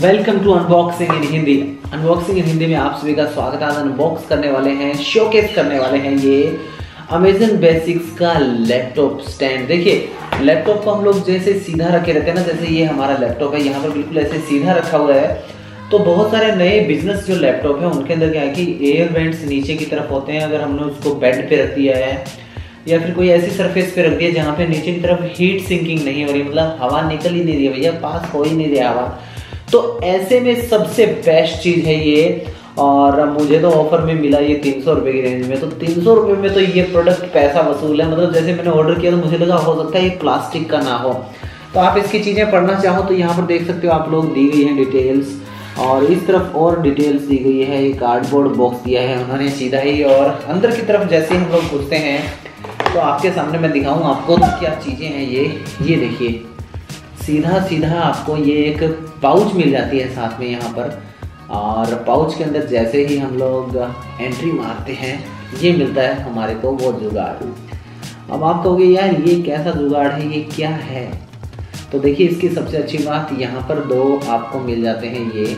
Welcome to unboxing in Hindi. Unboxing in Hindi में आप सभी का स्वागत है। आज अनबॉक्स करने वाले हैं, शोकेस करने वाले हैं ये अमेजन बेसिक्स का लैपटॉप स्टैंड। देखिए लैपटॉप को हम लोग जैसे सीधा रखे रहते हैं ना, जैसे ये हमारा लैपटॉप है यहाँ पर बिल्कुल ऐसे सीधा रखा हुआ है। तो बहुत सारे नए बिजनेस जो लैपटॉप है उनके अंदर क्या है कि एयर वेंट्स नीचे की तरफ होते हैं। अगर हमने उसको बेड पे रख दिया है या फिर कोई ऐसी सरफेस पे रख दिया जहाँ पे नीचे की तरफ हीट सिंकिंग नहीं हो रही, मतलब हवा निकल ही नहीं रही है भैया, पास हो ही नहीं रहा हवा, तो ऐसे में सबसे बेस्ट चीज़ है ये। और मुझे तो ऑफर में मिला ये 300 रुपये की रेंज में। तो 300 रुपये में तो ये प्रोडक्ट पैसा वसूल है। मतलब जैसे मैंने ऑर्डर किया तो मुझे लगा हो सकता है ये प्लास्टिक का ना हो। तो आप इसकी चीज़ें पढ़ना चाहो तो यहाँ पर देख सकते हो आप लोग, दी गई हैं डिटेल्स। और इस तरफ और डिटेल्स दी गई है। ये कार्डबोर्ड बॉक्स दिया है उन्होंने सीधा ही। और अंदर की तरफ जैसे हम लोग घुसते हैं तो आपके सामने मैं दिखाऊँ आपको तो क्या चीज़ें हैं ये देखिए, सीधा सीधा आपको ये एक पाउच मिल जाती है साथ में यहाँ पर। और पाउच के अंदर जैसे ही हम लोग एंट्री मारते हैं ये मिलता है हमारे को वो जुगाड़। अब आप कहोगे यार ये कैसा जुगाड़ है, ये क्या है? तो देखिए इसकी सबसे अच्छी बात यहाँ पर दो आपको मिल जाते हैं ये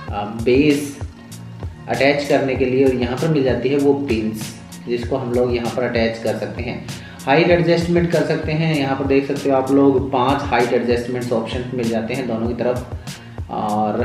बेस अटैच करने के लिए, और यहाँ पर मिल जाती है वो पिंस जिसको हम लोग यहाँ पर अटैच कर सकते हैं। हाइट एडजस्टमेंट कर सकते हैं। यहाँ पर देख सकते हो आप लोग 5 हाइट एडजस्टमेंट्स ऑप्शन मिल जाते हैं दोनों की तरफ। और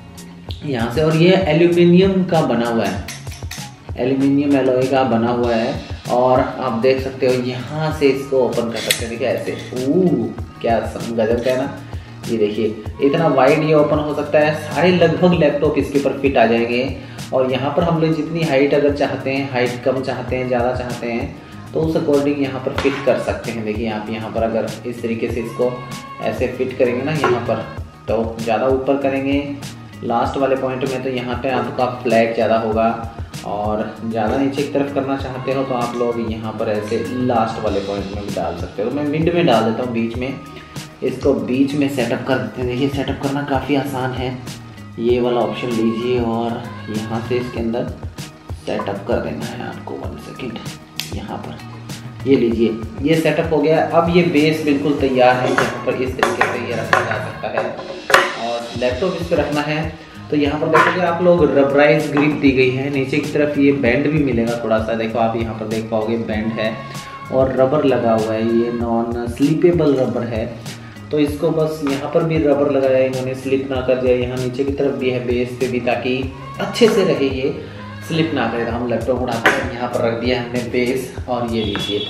यहाँ से, और ये एल्यूमिनियम का बना हुआ है, एल्यूमिनियम एलॉय का बना हुआ है। और आप देख सकते हो यहाँ से इसको ओपन कर सकते हैं। देखिए ऐसे, क्या गजब का है ना। ये देखिए इतना वाइड ये ओपन हो सकता है। सारे लगभग लैपटॉप इसके ऊपर फिट आ जाएंगे। और यहाँ पर हम लोग जितनी हाइट अगर चाहते हैं, हाइट कम चाहते हैं, ज़्यादा चाहते हैं, तो उस अकॉर्डिंग यहाँ पर फिट कर सकते हैं। देखिए आप यहाँ पर अगर इस तरीके से इसको ऐसे फिट करेंगे ना यहाँ पर, तो ज़्यादा ऊपर करेंगे लास्ट वाले पॉइंट में तो यहाँ पे आपका फ्लैट ज़्यादा होगा। और ज़्यादा नीचे की तरफ करना चाहते हो तो आप लोग यहाँ पर ऐसे लास्ट वाले पॉइंट में भी डाल सकते हो। तो मैं मिड में डाल देता हूँ, बीच में। इसको बीच में सेटअप कर देते हैं। देखिए सेटअप करना काफ़ी आसान है। ये वाला ऑप्शन लीजिए और यहाँ से इसके अंदर सेटअप कर देना है आपको। 1 सेकेंड, यहाँ पर ये लीजिए, ये सेटअप हो गया। अब ये बेस बिल्कुल तैयार है। यहाँ पर इस तरीके से ये रखा जा सकता है और लैपटॉप इस पर रखना है। तो यहाँ पर देखोगे आप लोग रबराइज ग्रिप दी गई है। नीचे की तरफ ये बैंड भी मिलेगा थोड़ा सा, देखो आप यहाँ पर देख पाओगे बैंड है और रबर लगा हुआ है। ये नॉन स्लिपेबल रबर है, तो इसको बस यहाँ पर भी रबर लगाया इन्होंने, स्लिप ना कर जाए। यहाँ नीचे की तरफ भी है बेस पे भी, ताकि अच्छे से रहे, ये स्लिप ना करे। तो हम लैपटॉप उठाते हैं, यहाँ पर रख दिया हमने बेस। और ये लीजिए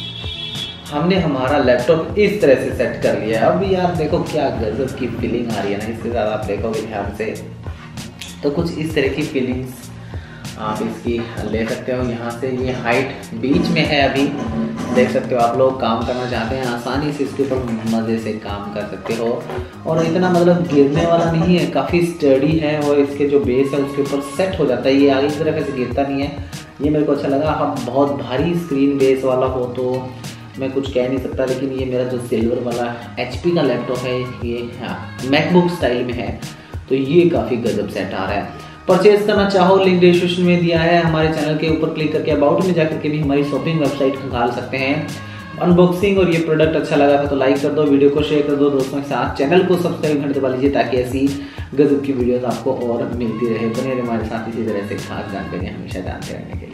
हमने हमारा लैपटॉप इस तरह से सेट कर लिया है। अब यार देखो क्या गजब की फीलिंग आ रही है ना। इसके साथ आप देखोगे ध्यान से तो कुछ इस तरह की फीलिंग्स आप इसकी ले सकते हो। यहाँ से ये हाइट बीच में है, अभी देख सकते हो आप लोग। काम करना चाहते हैं आसानी से इसके ऊपर मज़े से काम कर सकते हो। और इतना मतलब गिरने वाला नहीं है, काफ़ी स्टडी है। और इसके जो बेस है उसके ऊपर सेट हो जाता है। ये आगे की तरफ ऐसे गिरता नहीं है, ये मेरे को अच्छा लगा। हाँ बहुत भारी स्क्रीन बेस वाला हो तो मैं कुछ कह नहीं सकता, लेकिन ये मेरा जो सिल्वर वाला HP का लैपटॉप है ये मैकबुक स्टाइल में है, तो ये काफ़ी गजब सेट आ रहा है। परचेज करना चाहो लिंक डिस्क्रिप्शन में दिया है। हमारे चैनल के ऊपर क्लिक करके अबाउट में जाकर के भी हमारी शॉपिंग वेबसाइट खंगाल सकते हैं। अनबॉक्सिंग और ये प्रोडक्ट अच्छा लगा था तो लाइक कर दो, वीडियो को शेयर कर दो दोस्तों के साथ, चैनल को सब्सक्राइब घंटे दबा लीजिए ताकि ऐसी गजब की वीडियोस आपको और मिलती रहे। बने रहे हमारे साथ इसी तरह से खास जानकारी हमेशा जानते रहने के लिए।